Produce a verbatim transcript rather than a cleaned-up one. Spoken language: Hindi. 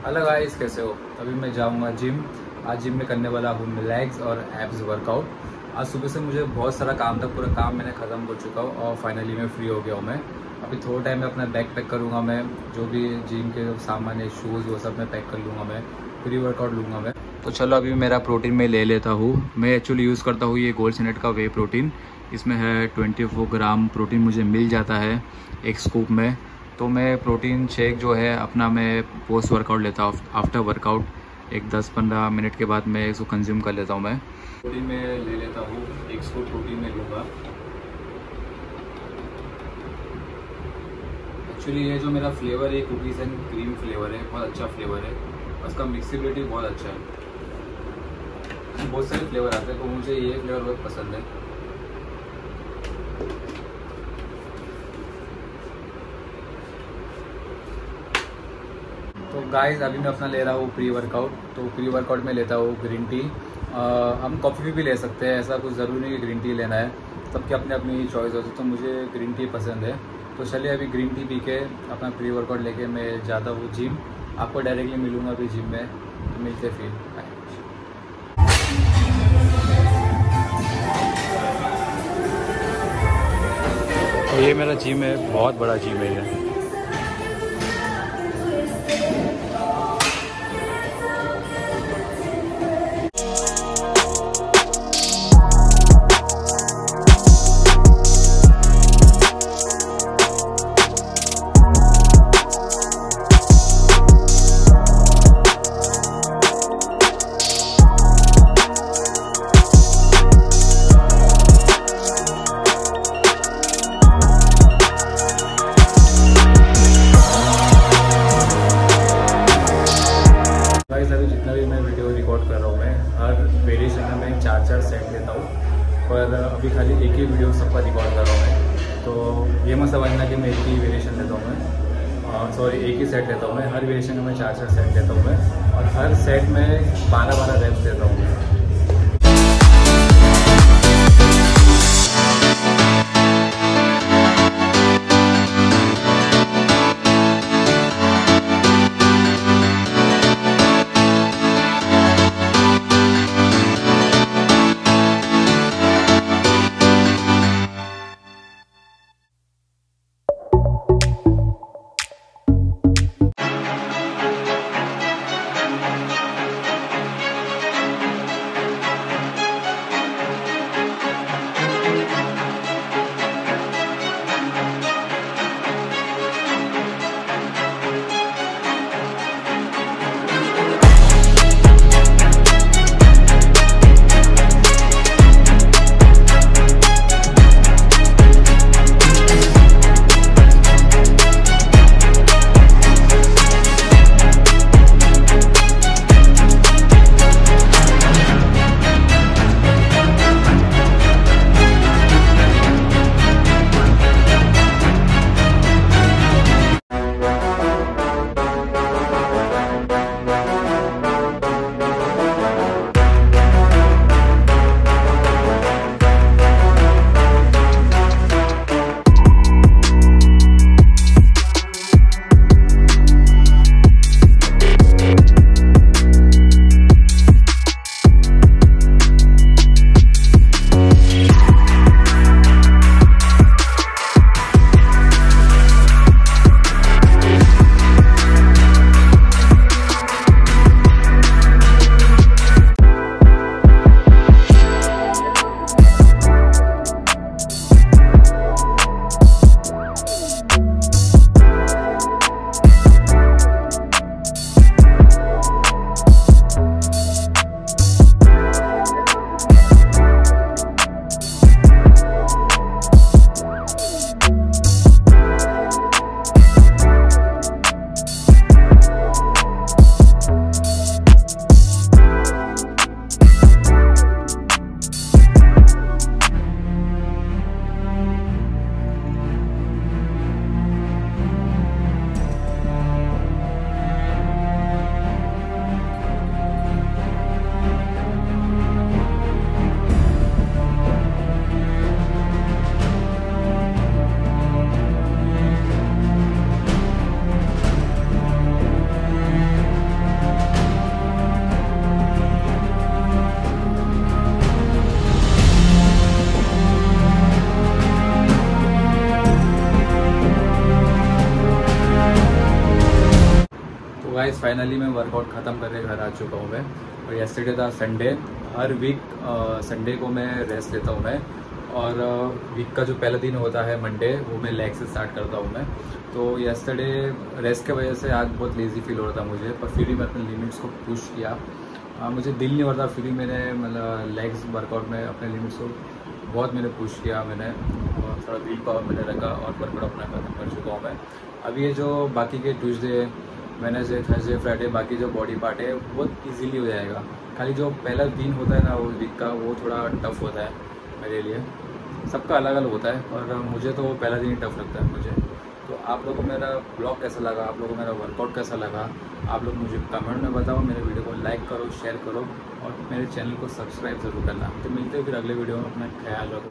हेलो गाइस, कैसे हो? अभी मैं जाऊंगा जिम। आज जिम में करने वाला हूँ लेग्स और एब्स वर्कआउट। आज सुबह से मुझे बहुत सारा काम था, पूरा काम मैंने ख़त्म कर चुका हूँ और फाइनली मैं फ्री हो गया हूँ। मैं अभी थोड़ा टाइम में अपना बैग पैक करूँगा। मैं जो भी जिम के सामान है, शूज़, वो सब मैं पैक कर लूँगा। मैं प्री वर्कआउट लूँगा मैं। तो चलो अभी मेरा प्रोटीन मैं ले लेता हूँ। मैं एक्चुअली यूज़ करता हूँ ये गोल्ड सिनेट का वे प्रोटीन। इसमें है ट्वेंटी फोर ग्राम प्रोटीन मुझे मिल जाता है एक स्कूप में। तो मैं प्रोटीन शेक जो है अपना मैं पोस्ट वर्कआउट लेता हूँ। आफ्टर वर्कआउट एक दस पंद्रह मिनट के बाद मैं इसको कंज्यूम कर लेता हूँ। मैं प्रोटीन में ले लेता हूँ, एक स्कूप प्रोटीन में लूँगा। एक्चुअली ये जो मेरा फ्लेवर है कुकीज़ एंड क्रीम फ्लेवर है, बहुत अच्छा फ्लेवर है। उसका मिक्सिबिलिटी बहुत अच्छा है। बहुत सारे फ्लेवर आते हैं तो मुझे ये फ्लेवर बहुत पसंद है। तो गाइस अभी मैं अपना ले रहा हूँ प्री वर्कआउट। तो प्री वर्कआउट में लेता हूँ ग्रीन टी। हम कॉफ़ी भी ले सकते हैं, ऐसा कुछ ज़रूरी नहीं कि ग्रीन टी लेना है। सबकी अपनी अपनी चॉइस होती है, तो मुझे ग्रीन टी पसंद है। तो चलिए अभी ग्रीन टी पी के अपना प्री वर्कआउट लेके मैं जाता हूँ जिम। आपको डायरेक्टली मिलूँगा अभी जिम में, तो मिलते फिर। तो ये मेरा जिम है, बहुत बड़ा जिम है ये। अभी जितना भी मैं वीडियो रिकॉर्ड कर रहा हूँ, मैं हर वेरिएशन में मैं चार चार सेट लेता हूँ, पर अभी खाली एक ही वीडियो सबका रिकॉर्ड कर रहा हूँ मैं। तो ये मत समझना कि मैं एक ही वेरिएशन लेता हूँ मैं, सॉरी एक ही सेट लेता हूँ मैं। हर वेरिएशन में मैं चार चार सेट लेता हूँ मैं, और हर सेट में बारह बारह रेप्स देता हूँ मैं। गाइस फाइनली मैं वर्कआउट ख़त्म करके घर आ चुका हूँ मैं। और येस्टरडे था संडे। हर वीक संडे को मैं रेस्ट लेता हूँ मैं, और वीक का जो पहला दिन होता है मंडे, वो मैं लेग से स्टार्ट करता हूँ मैं। तो येस्टरडे रेस्ट की वजह से आज बहुत लेज़ी फील हो रहा था मुझे, पर फिर भी मैं अपने लिमिट्स को पुश किया। आ, मुझे दिल नहीं हो रहा था, फिर भी मैंने मतलब लेग्स वर्कआउट में अपने लिमिट्स को बहुत मैंने पुश किया। मैंने और थोड़ा विल पावर मैंने रखा और वर्कआउट अपना खत्म कर चुका हूँ मैं। अब ये जो बाकी के ट्यूसडे, वेडनेसडे, थर्सडे, फ्राइडे बाकी जो बॉडी पार्ट है वो इजीली हो जाएगा। खाली जो पहला दिन होता है ना वो वीक का, वो थोड़ा टफ होता है मेरे लिए। सबका अलग अलग होता है, और मुझे तो वो पहला दिन ही टफ लगता है मुझे। तो आप लोगों को मेरा ब्लॉग कैसा लगा, आप लोगों को मेरा वर्कआउट कैसा लगा, आप लोग मुझे कमेंट में बताओ। मेरे वीडियो को लाइक करो, शेयर करो, और मेरे चैनल को सब्सक्राइब ज़रूर करना। तो मिलते हैं फिर अगले वीडियो में। अपना ख्याल रखो।